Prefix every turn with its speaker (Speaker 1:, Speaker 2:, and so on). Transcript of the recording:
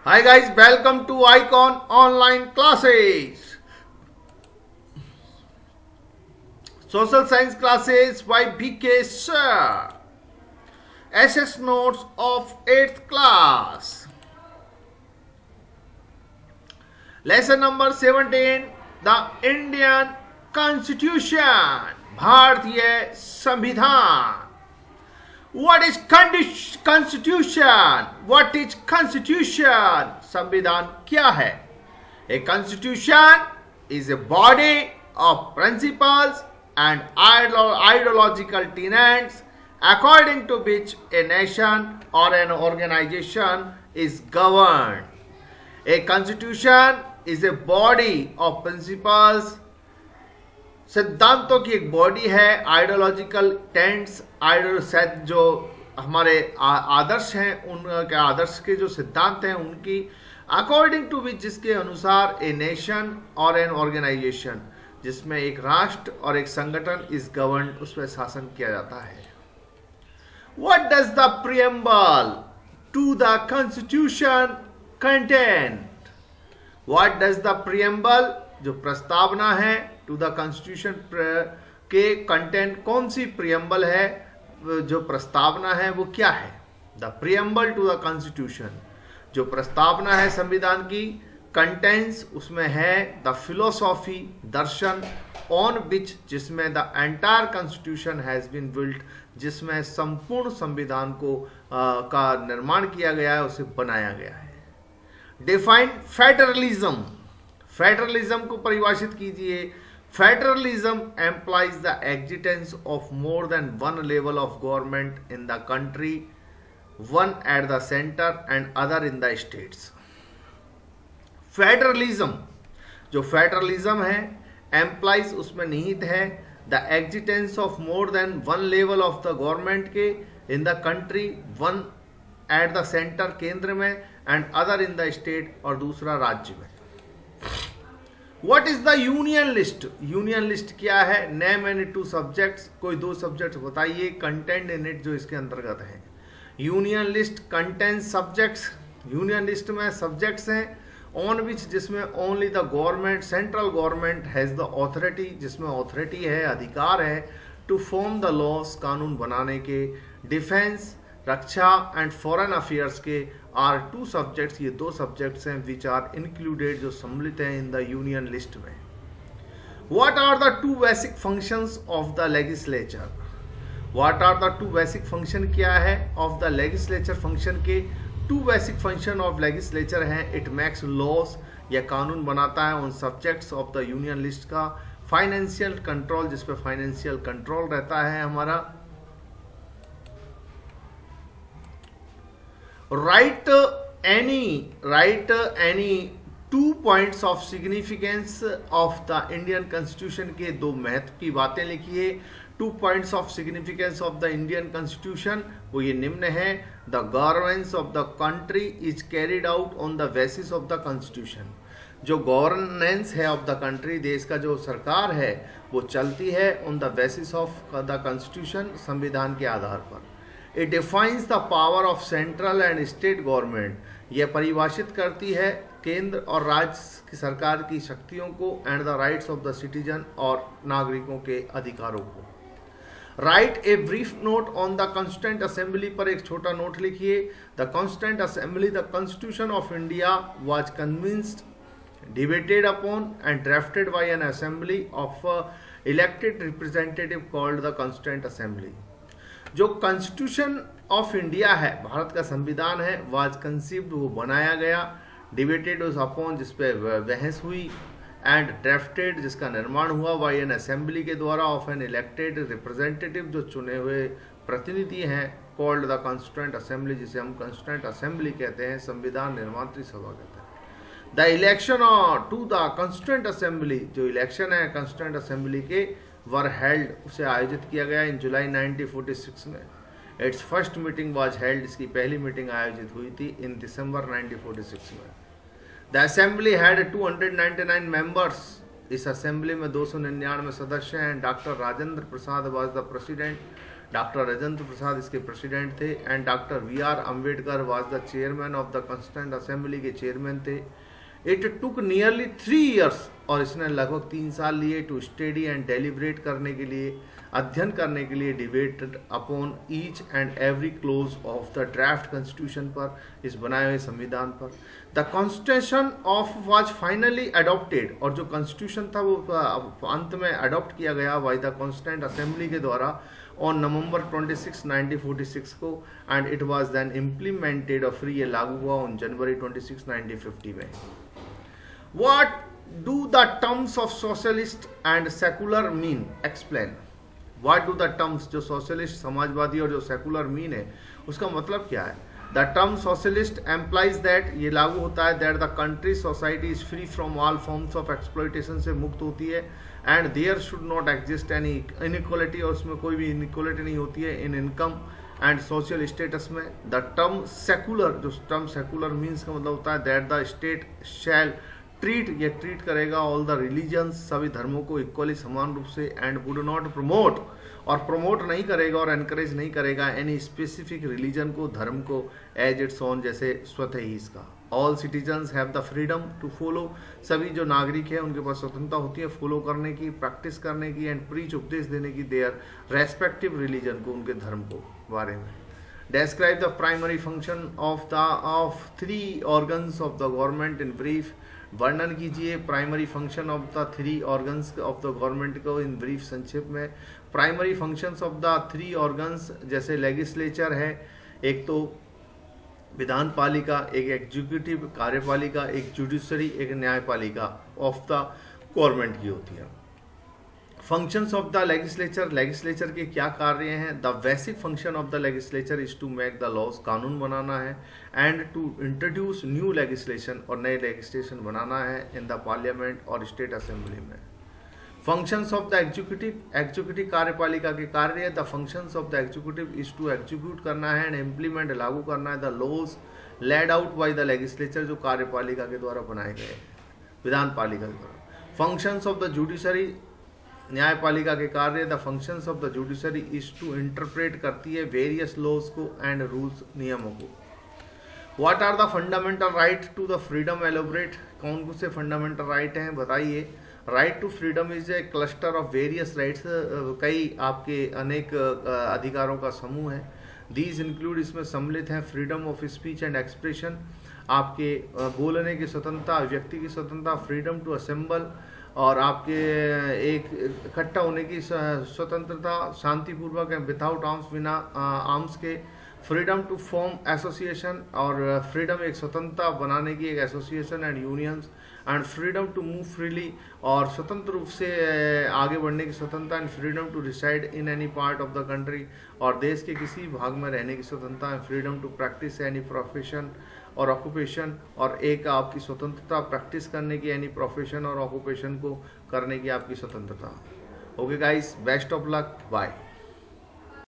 Speaker 1: Hi guys, welcome to Icon Online Classes. Social Science Classes by BK Sir. SS Notes of 8th class. Lesson number 17. The Indian Constitution. भारतीय संविधान. What is constitution? What is constitution? संविधान क्या है? A constitution is a body of principles and ideological tenets according to which a nation or an organization is governed. A constitution is a body of principles, सिद्धांतों की एक body है, ideological tents, जो हमारे आदर्श हैं, उनके आदर्श के जो सिद्धांत हैं उनकी अकॉर्डिंग टू विच, जिसके अनुसार ए नेशन और एन ऑर्गेनाइजेशन, जिसमें एक राष्ट्र और एक संगठन इस गवर्न, उस पर शासन किया जाता है. What does the preamble to the constitution contain? What does the preamble, जो प्रस्तावना है, टू द कॉन्स्टिट्यूशन के कंटेंट, कौन सी प्रीएम्बल है, जो प्रस्तावना है वो क्या है? The preamble to the constitution, जो प्रस्तावना है संविधान की, कंटेंट्स उसमें है द फिलोसॉफी, दर्शन, ऑन विच, जिसमें the entire constitution has been built, जिसमें संपूर्ण संविधान को का निर्माण किया गया है, उसे बनाया गया है. Define federalism. फेडरलिज्म को परिभाषित कीजिए. Federalism implies the existence of more than one level of government in the country, one at the center and other in the states. Federalism, जो federalism है, implies, उसमें निहित है, the existence of more than one level of the government के in the country, one at the center केंद्र में and other in the state, और दूसरा राज्य में. What is the union list? Union list क्या है? नेम एनी टू सब्जेक्ट्स, कोई दो सब्जेक्ट्स बताइए, कंटेंट इन इट, जो इसके अंतर्गत है. Union list content subjects. Union list में सब्जेक्ट्स हैं ऑन विच, जिसमें only the government, central government has the authority, जिसमें ऑथोरिटी है, अधिकार है, टू फॉर्म द लॉस, कानून बनाने के. डिफेंस, रक्षा एंड फॉरेन अफेयर्स के आर टू सब्जेक्ट्स, ये दो सब्जेक्ट्स हैं विच आर इंक्लूडेड, जो सम्मिलित हैं इन द यूनियन लिस्ट में. What are the two basic functions of the legislature? What are the two basic function, क्या है ऑफ द लेजिस्लेचर? फंक्शन के two basic function of legislature हैं. It makes laws, या कानून बनाता है उन subjects of the union list का. फाइनेंशियल कंट्रोल, जिसपे फाइनेंशियल कंट्रोल रहता है हमारा. Write any 2 points of significance of the Indian Constitution के दो महत्व की बातें लिखिए. 2 points of significance of the Indian Constitution, वो ये निम्न है. The governance of the country is carried out on the basis of the Constitution. जो गवर्नेंस है ऑफ द कंट्री, देश का जो सरकार है, वो चलती है on the basis of the constitution, संविधान के आधार पर. It defines the power of central and state government. यह परिभाषित करती है केंद्र और राज्य की सरकार की शक्तियों को, and the rights of the citizen, और नागरिकों के अधिकारों को. Write a brief note on the constituent assembly, पर एक छोटा नोट लिखिए. The constituent assembly, the constitution of India was convinced, debated upon and drafted by an assembly of elected representative called the constituent assembly. जो constitution of India है, भारत का संविधान है, वाज कंसीव्ड, वो बनाया गया, डिबेटेड उस अपॉन, जिसपे बहस हुई, एंड ड्राफ्टेड, जिसका निर्माण हुआ, बाय एन असेंबली के द्वारा, ऑफ एन इलेक्टेड रिप्रेजेंटेटिव, जो चुने हुए प्रतिनिधि हैं, कॉल्ड द कॉन्स्टिट्यूएंट असेंबली, जिसे हम कॉन्स्टिट्यूएंट असेंबली कहते हैं, संविधान निर्मात्री सभा कहते हैं. The election to the constituent assembly, जो इलेक्शन है कॉन्स्टिट्यूएंट असेंबली के, वर हेल्ड, उसे आयोजित किया गया इन जुलाई 1946 में. Its first meeting was held, इसकी पहली मीटिंग आयोजित हुई थी इन दिसंबर 1946 में. The assembly had 299 members. इस असेंबली में 299 सदस्य हैं. Doctor Rajendra Prasad was the president. Doctor Rajendra Prasad इसके प्रेसिडेंट थे and doctor V R. Ambedkar was the chairman of the constituent assembly के चेयरमैन थे। इट टुक नियरली 3 years और इसने लगभग 3 साल लिए टू स्टडी एंड डेलिब्रेट करने के लिए, अध्ययन करने के लिए, debated upon each and every close of the draft constitution पर, इस बनाए हुए संविधान पर। The constitution of was finally adopted और जो कॉन्स्टिट्यूशन था वो अंत में अडॉप्ट किया गया बाय द कॉन्स्टिट्यूएंट असेंबली के द्वारा ऑन November 26, 1946 को and it was then implemented और फिर ये लागू हुआ ऑन January 26, 1950 में। What do the terms of socialist and secular mean? Explain. What do the terms जो socialist समाजवादी और जो secular mean है उसका मतलब क्या है? The term socialist implies that ये लागू होता है that the country society is free from all forms of exploitation से मुक्त होती है and there should not exist any inequality और उसमें कोई भी inequality नहीं होती है in income and social status में। The term secular जो term secular means का मतलब होता है that the state shall treat, ये ट्रीट करेगा ऑल द रिलीजन्स, सभी धर्मों को इक्वली समान रूप से एंड वुड नॉट प्रमोट और प्रमोट नहीं करेगा और एनकरेज नहीं करेगा एनी स्पेसिफिक रिलीजन को, धर्म को एज इट्स ओन, जैसे स्वतः ही इसका। All citizens have the freedom to follow, सभी जो नागरिक हैं उनके पास स्वतंत्रता होती है फॉलो करने की, प्रैक्टिस करने की एंड प्रीच, उपदेश देने की देयर रेस्पेक्टिव रिलीजन को, उनके धर्म को बारे में। Describe the primary function of 3 organs of the government in brief. वर्णन कीजिए primary function of the 3 organs of the government को इन ब्रीफ, संक्षेप में। Primary functions of the 3 organs जैसे लेजिस्लेचर है, एक तो विधान पालिका, एक एग्जीक्यूटिव कार्यपालिका, एक जुडिशरी, एक न्यायपालिका ऑफ द गवर्नमेंट की होती है। Functions of the legislature, legislature के क्या कार्य हैं? The basic function of the legislature is to make the laws, कानून बनाना है, and to introduce new legislation और नए लेजिस्लेशन बनाना है इन द पार्लियामेंट और स्टेट असेंबली में। Functions of the executive, executive कार्यपालिका के कार्य, the functions of the executive is to execute करना है एंड इम्प्लीमेंट, लागू करना है the laws laid out by the legislature जो कार्यपालिका के द्वारा बनाए गए, विधान पालिका के द्वारा। फंक्शंस ऑफ द जुडिशरी, न्यायपालिका के कार्य, the functions of the judiciary is to interpret करती है वेरियस लॉज को एंड रूल्स, नियमों को। What are the fundamental right to the freedom elaborate, कौन कौन से फंडामेंटल राइट हैं बताइए। Right to freedom is a cluster of various rights, कई आपके अनेक अधिकारों का समूह है। दीज इंक्लूड, इसमें सम्मिलित हैं freedom of speech and expression, आपके बोलने की स्वतंत्रता, व्यक्ति की स्वतंत्रता, फ्रीडम टू असेंबल और आपके एक इकट्ठा होने की स्वतंत्रता, शांतिपूर्वक विदाउट आर्म्स, बिना आर्म्स के, फ्रीडम टू फॉर्म एसोसिएशन और फ्रीडम एक स्वतंत्रता बनाने की एक association and unions, and freedom to move freely और स्वतंत्र रूप से आगे बढ़ने की स्वतंत्रता, and freedom to reside in any part of the country और देश के किसी भाग में रहने की स्वतंत्रता, and freedom to practise any profession और ऑक्यूपेशन और एक आपकी स्वतंत्रता प्रैक्टिस करने की, एनी प्रोफेशन और ऑक्यूपेशन को करने की आपकी स्वतंत्रता। Okay guys, best of luck, bye.